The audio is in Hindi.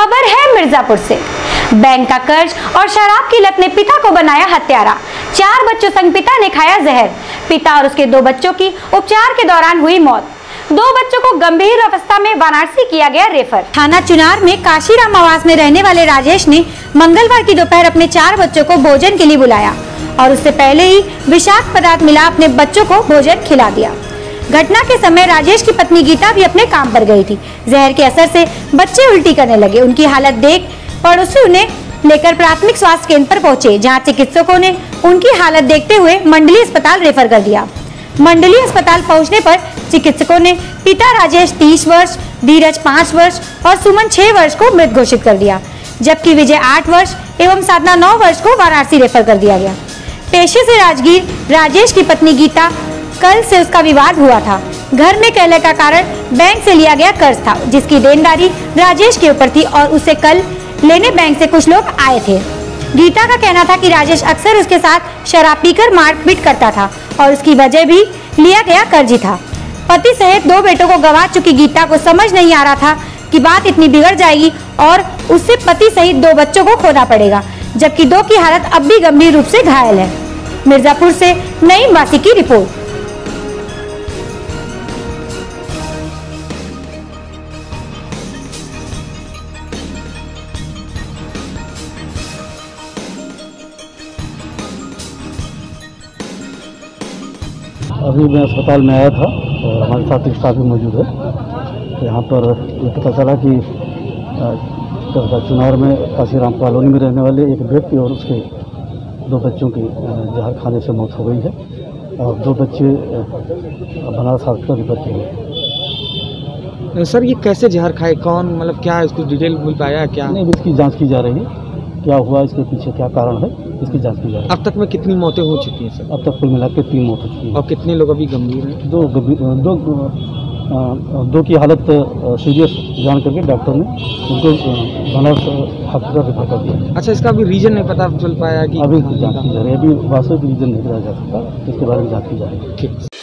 खबर है मिर्जापुर से। बैंक का कर्ज और शराब की लत ने पिता को बनाया हत्यारा। 4 बच्चों संग पिता ने खाया जहर। पिता और उसके 2 बच्चों की उपचार के दौरान हुई मौत। 2 बच्चों को गंभीर अवस्था में वाराणसी किया गया रेफर। थाना चुनार में काशीराम आवास में रहने वाले राजेश ने मंगलवार की दोपहर अपने 4 बच्चों को भोजन के लिए बुलाया और उससे पहले ही विषाक्त पदार्थ मिला अपने बच्चों को भोजन खिला दिया। घटना के समय राजेश की पत्नी गीता भी अपने काम पर गई थी। जहर के असर से बच्चे उल्टी करने लगे। उनकी हालत देख पड़ोसी उन्हें लेकर प्राथमिक स्वास्थ्य केंद्र पर पहुंचे, जहां चिकित्सकों ने उनकी हालत देखते हुए मंडली अस्पताल रेफर कर दिया। मंडली अस्पताल पहुंचने पर चिकित्सकों ने पिता राजेश 30 वर्ष, धीरज 5 वर्ष और सुमन 6 वर्ष को मृत घोषित कर दिया, जबकि विजय 8 वर्ष एवं साधना 9 वर्ष को वाराणसी रेफर कर दिया गया। पेशे से राजगीर, राजेश की पत्नी गीता, कल से उसका विवाद हुआ था। घर में कलह का कारण बैंक से लिया गया कर्ज था, जिसकी देनदारी राजेश के ऊपर थी और उसे कल लेने बैंक से कुछ लोग आए थे। गीता का कहना था कि राजेश अक्सर उसके साथ शराब पीकर मारपीट करता था और उसकी वजह भी लिया गया कर्ज ही था। पति सहित 2 बेटों को गंवा चुकी गीता को समझ नहीं आ रहा था कि बात इतनी बिगड़ जाएगी और उससे पति सहित 2 बच्चों को खोना पड़ेगा, जबकि 2 की हालत अब भी गंभीर रूप से घायल है। मिर्जापुर से नईम वासी की रिपोर्ट। अभी मैं अस्पताल में आया था और हमारे साथ स्टाफ भी मौजूद है। तो यहाँ पर ये पता चला कि चुनार में काशीराम कॉलोनी में रहने वाले एक व्यक्ति और उसके 2 बच्चों की जहर खाने से मौत हो गई है और 2 बच्चे बनारस हॉस्पिटल में भर्ती हुए। सर, ये कैसे जहर खाए, कौन, मतलब क्या है, इसको डिटेल मिल पाया है क्या? नहीं, इसकी जाँच की जा रही है। क्या हुआ, इसके पीछे क्या कारण है, इसकी जांच की जा रही है। अब तक में कितनी मौतें हो चुकी हैं सर? अब तक कुल मिलाकर 3 मौत हो चुकी है। और कितने लोग अभी गंभीर हैं? 2 की हालत सीरियस जान करके डॉक्टर ने उनको बनारस हॉस्पिटल रेफर कर दिया। अच्छा, इसका अभी रीजन नहीं पता चल पाया कि? अभी जांच की जा रही है। अभी वास्तविक रीजन नहीं पता जा सकता, इसके बारे में जांच की जा रही है। ठीक।